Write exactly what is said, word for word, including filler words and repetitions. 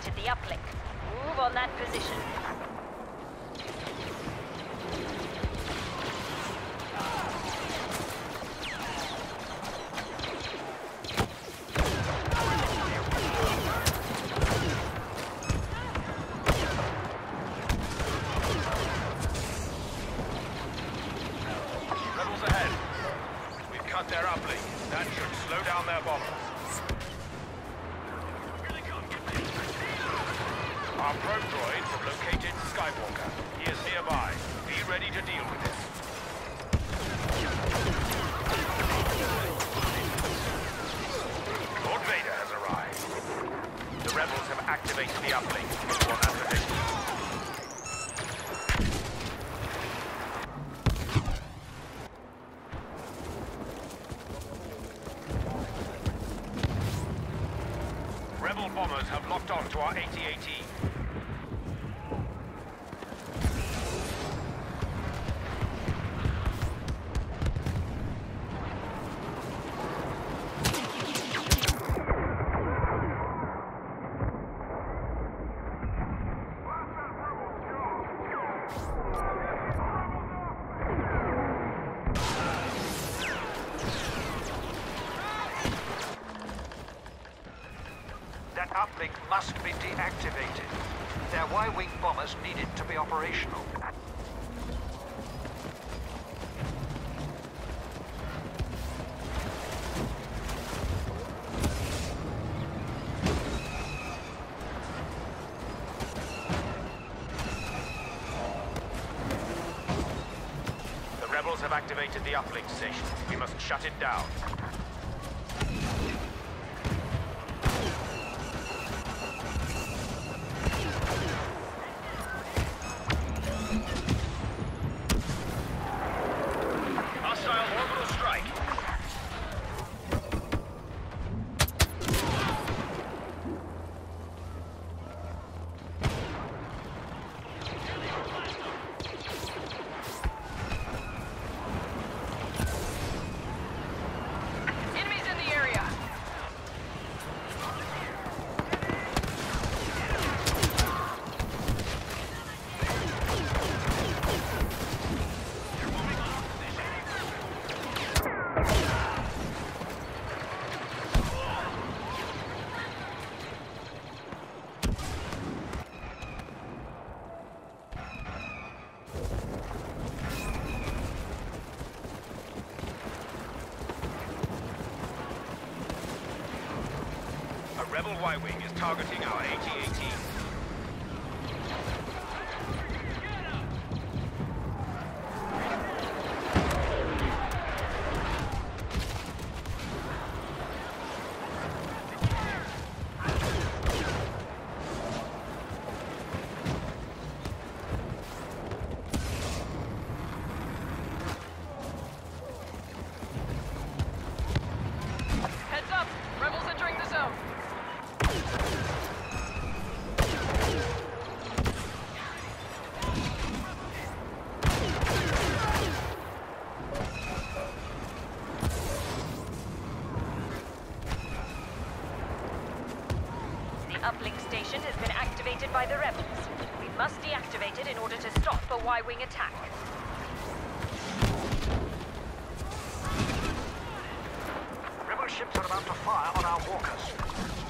activated the uplink. Move on that position. Rebels ahead. We've cut their uplink. That should slow down their bombers. Our probe droids have located Skywalker. He is nearby. Be ready to deal with him. Lord Vader has arrived. The rebels have activated the uplink. Move on that position. Rebel bombers have locked on to our A T A T. That uplink must be deactivated. Their Y-wing bombers need it to be operational. The rebels have activated the uplink station. We must shut it down. Hostile orbital strike. Enemies in the area. A rebel Y-wing is targeting our A T A T. Heads up! Rebels entering the zone. The uplink station has been activated by the rebels. We must deactivate it in order to stop a Y-wing attack. Rebel ships are about to fire on our walkers.